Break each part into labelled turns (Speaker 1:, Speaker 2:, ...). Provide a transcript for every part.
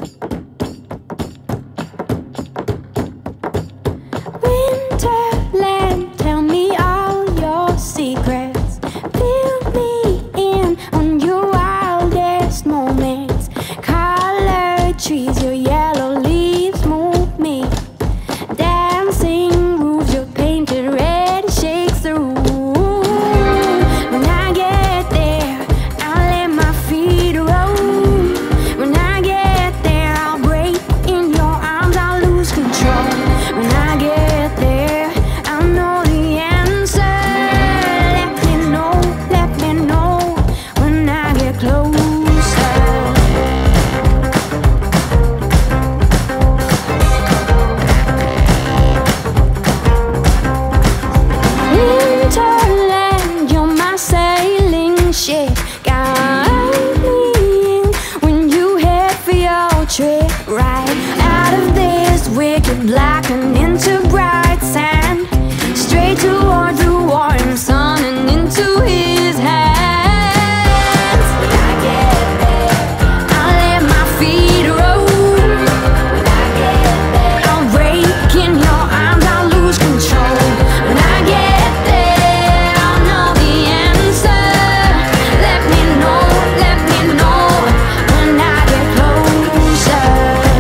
Speaker 1: Winterland, tell me all your secrets. Fill me in on your wildest moments. Colored trees, your yellow leaves move me. Dancing roofs, your painted red shakes the room. When I get there, I'll let my feet roam. When I get there, I'll break in your arms, I'll lose control. When I get there, I'll know the answer. Let me know when I get closer. Winterland, you're my sailing ship. Guide me in when you head for your trip. Right out of this wicked black and into bright sand, straight toward the warm sun and into his hands. When I get there, I'll let my feet roam. When I get there, I'll break in your arms, I'll lose control. When I get there, I'll know the answer. Let me know when I get closer.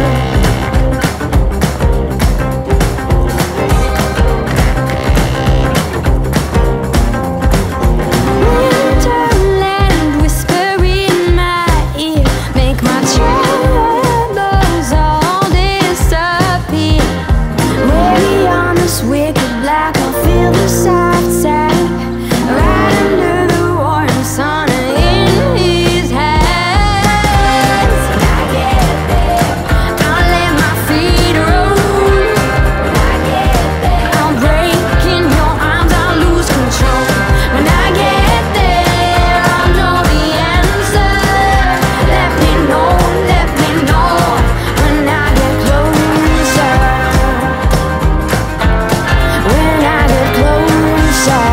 Speaker 1: Winterland, whisper in my ear, make my troubles all disappear. Way on this wicked black, I'll feel the soft sand, right under the warm sun in his hands. When I get there, I'll let my feet roam. When I get there, I'll break in your arms, I'll lose control. When I get there, I'll know the answer. Let me know when I get closer. When I get closer.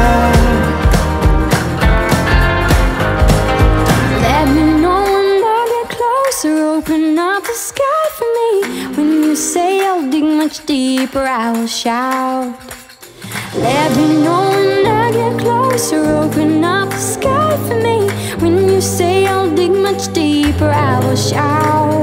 Speaker 1: Let me know when I get closer. Open up the sky for me. When you say I'll dig much deeper, I will shout. Let me know when I get closer. Open up the sky for me. When you say I'll dig much deeper, I will shout.